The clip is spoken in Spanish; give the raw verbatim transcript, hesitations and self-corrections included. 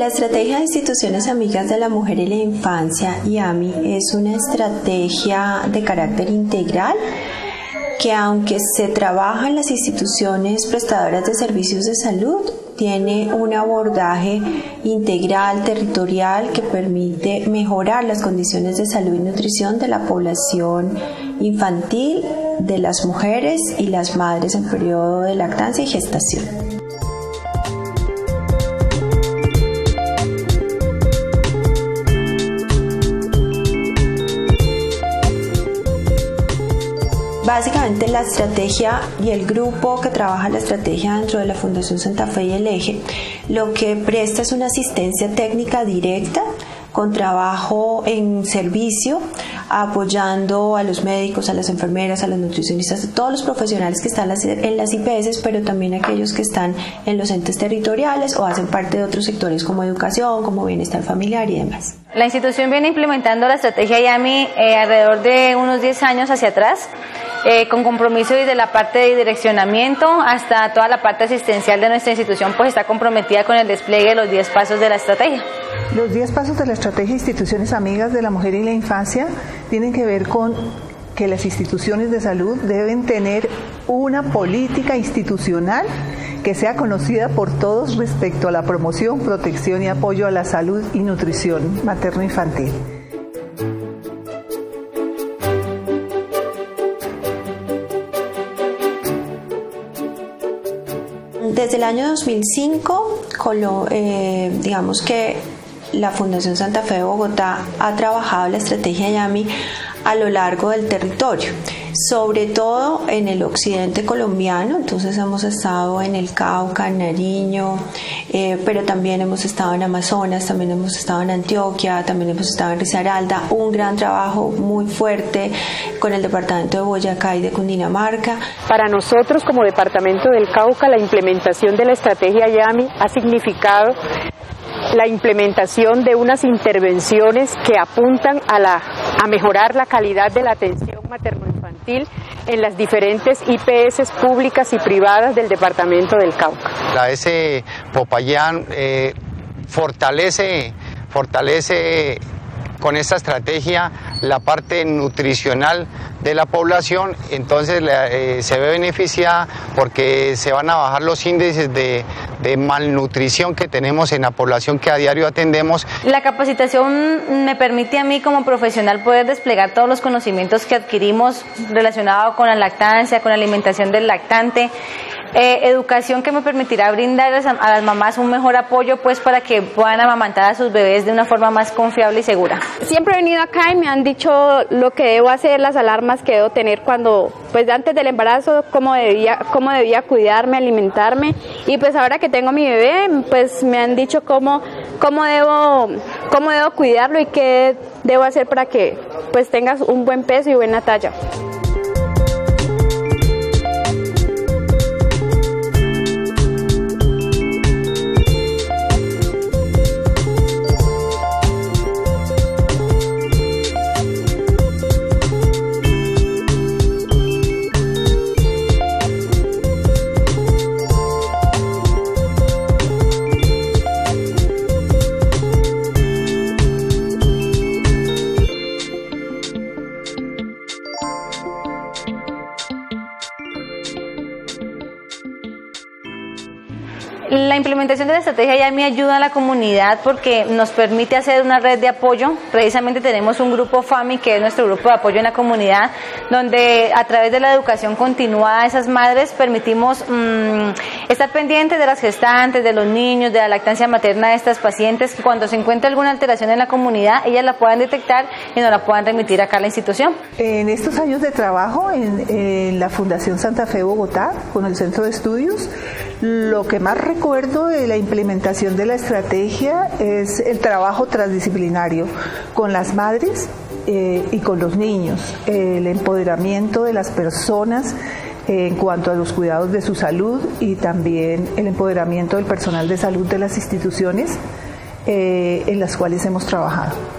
La Estrategia de Instituciones Amigas de la Mujer y la Infancia, I A M I, es una estrategia de carácter integral que, aunque se trabaja en las instituciones prestadoras de servicios de salud, tiene un abordaje integral, territorial, que permite mejorar las condiciones de salud y nutrición de la población infantil, de las mujeres y las madres en periodo de lactancia y gestación. Básicamente la estrategia y el grupo que trabaja la estrategia dentro de la Fundación Santa Fe y el Eje lo que presta es una asistencia técnica directa con trabajo en servicio, apoyando a los médicos, a las enfermeras, a los nutricionistas, a todos los profesionales que están en las I P S, pero también aquellos que están en los entes territoriales o hacen parte de otros sectores como educación, como bienestar familiar y demás. La institución viene implementando la estrategia I A M I eh, alrededor de unos diez años hacia atrás, eh, con compromiso desde la parte de direccionamiento hasta toda la parte asistencial de nuestra institución, pues está comprometida con el despliegue de los diez pasos de la estrategia. Los diez pasos de la estrategia de Instituciones Amigas de la Mujer y la Infancia tienen que ver con que las instituciones de salud deben tener una política institucional que sea conocida por todos respecto a la promoción, protección y apoyo a la salud y nutrición materno-infantil. Desde el año dos mil cinco, con lo, eh, digamos que la Fundación Santa Fe de Bogotá ha trabajado la estrategia I A M I a lo largo del territorio, sobre todo en el occidente colombiano. Entonces hemos estado en el Cauca, en Nariño, eh, pero también hemos estado en Amazonas, también hemos estado en Antioquia, también hemos estado en Risaralda. Un gran trabajo muy fuerte con el departamento de Boyacá y de Cundinamarca. Para nosotros como departamento del Cauca, la implementación de la estrategia I A M I ha significado la implementación de unas intervenciones que apuntan a, la, a mejorar la calidad de la atención materno-infantil en las diferentes I P S públicas y privadas del departamento del Cauca. La S. Popayán eh, fortalece, fortalece con esta estrategia la parte nutricional de la población, entonces eh, se ve beneficiada porque se van a bajar los índices de, de malnutrición que tenemos en la población que a diario atendemos. La capacitación me permite a mí como profesional poder desplegar todos los conocimientos que adquirimos relacionados con la lactancia, con la alimentación del lactante, Eh, educación que me permitirá brindarles a, a las mamás un mejor apoyo, pues, para que puedan amamantar a sus bebés de una forma más confiable y segura. Siempre he venido acá y me han dicho lo que debo hacer, las alarmas que debo tener cuando, pues antes del embarazo, cómo debía, cómo debía cuidarme, alimentarme, y pues ahora que tengo a mi bebé, pues me han dicho cómo, cómo debo, cómo debo cuidarlo y qué debo hacer para que pues tengas un buen peso y buena talla. La implementación de la estrategia I A M I ayuda a la comunidad porque nos permite hacer una red de apoyo. Precisamente tenemos un grupo FAMI, que es nuestro grupo de apoyo en la comunidad, donde a través de la educación continuada a esas madres permitimos mmm, estar pendientes de las gestantes, de los niños, de la lactancia materna de estas pacientes, que cuando se encuentra alguna alteración en la comunidad, ellas la puedan detectar y nos la puedan remitir acá a la institución. En estos años de trabajo en, en la Fundación Santa Fe Bogotá, con el Centro de Estudios, lo que más recuerdo de la implementación de la estrategia es el trabajo transdisciplinario con las madres eh, y con los niños, el empoderamiento de las personas en cuanto a los cuidados de su salud y también el empoderamiento del personal de salud de las instituciones eh, en las cuales hemos trabajado.